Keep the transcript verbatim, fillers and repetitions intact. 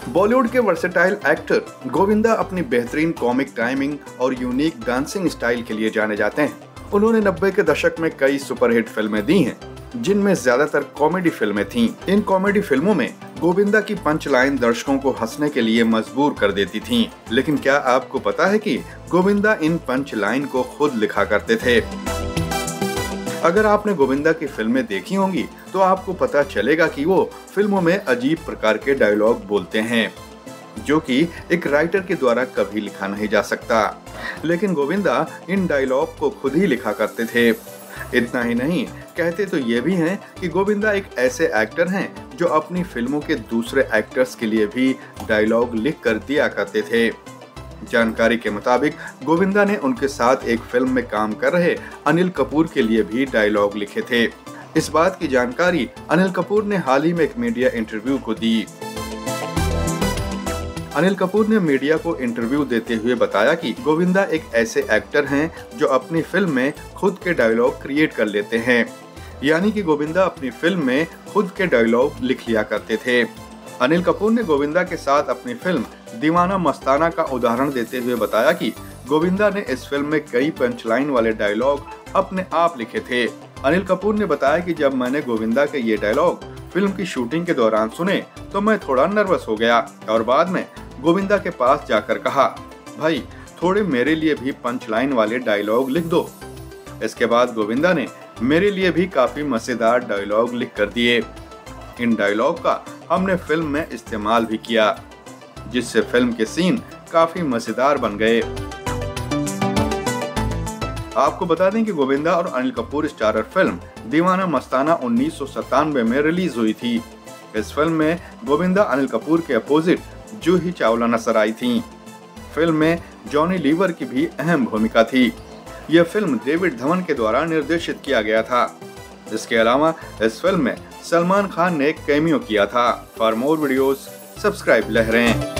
बॉलीवुड के versatile actor Govinda अपनी बेहतरीन कॉमिक टाइमिंग और यूनिक डांसिंग स्टाइल के लिए जाने जाते हैं। उन्होंने नब्बे के दशक में कई सुपरहिट फिल्में दी हैं, जिनमें ज्यादातर कॉमेडी फिल्में थीं। इन कॉमेडी फिल्मों में गोविंदा की पंच लाइन दर्शकों को हंसने के लिए मजबूर कर देती थीं। लेकिन क्या आपको पता है कि गोविंदा इन पंच लाइन को खुद लिखा करते थे? अगर आपने गोविंदा की फिल्में देखी होंगी तो आपको पता चलेगा कि वो फिल्मों में अजीब प्रकार के डायलॉग बोलते हैं, जो कि एक राइटर के द्वारा कभी लिखा नहीं जा सकता। लेकिन गोविंदा इन डायलॉग को खुद ही लिखा करते थे। इतना ही नहीं, कहते तो ये भी हैं कि गोविंदा एक ऐसे एक्टर हैं जो अपनी फिल्मों के दूसरे एक्टर्स के लिए भी डायलॉग लिख कर दिया करते थे। जानकारी के मुताबिक गोविंदा ने उनके साथ एक फिल्म में काम कर रहे अनिल कपूर के लिए भी डायलॉग लिखे थे। इस बात की जानकारी अनिल कपूर ने हाल ही में एक मीडिया इंटरव्यू को दी। अनिल कपूर ने मीडिया को इंटरव्यू देते हुए बताया कि गोविंदा एक ऐसे एक्टर हैं जो अपनी फिल्म में खुद के डायलॉग क्रिएट कर लेते हैं। यानी कि गोविंदा अपनी फिल्म में खुद के डायलॉग लिख लिया करते थे। अनिल कपूर ने गोविंदा के साथ अपनी फिल्म दीवाना मस्ताना का उदाहरण देते हुए बताया कि गोविंदा ने इस फिल्म में कई पंचलाइन वाले डायलॉग अपने आप लिखे थे। अनिल कपूर ने बताया कि जब मैंने गोविंदा के ये डायलॉग फिल्म की शूटिंग के दौरान सुने तो मैं थोड़ा नर्वस हो गया और बाद में गोविंदा के पास जाकर कहा, भाई थोड़े मेरे लिए भी पंचलाइन वाले डायलॉग लिख दो। इसके बाद गोविंदा ने मेरे लिए भी काफी मजेदार डायलॉग लिख कर दिए। इन डायलॉग का हमने फिल्म में इस्तेमाल भी किया, जिससे फिल्म के सीन काफी मजेदार बन गए। आपको बता दें कि गोविंदा और अनिल कपूर स्टारर फिल्म दीवाना मस्ताना उन्नीस सौ सत्तानवे में रिलीज हुई थी। इस फिल्म में गोविंदा अनिल कपूर के अपोजिट जूही चावला नजर आई थीं। फिल्म में जॉनी लीवर की भी अहम भूमिका थी। यह फिल्म डेविड धवन के द्वारा निर्देशित किया गया था। इसके अलावा इस फिल्म में सलमान खान ने एक कैमियो किया था। फॉर मोर वीडियोस सब्सक्राइब लहरें।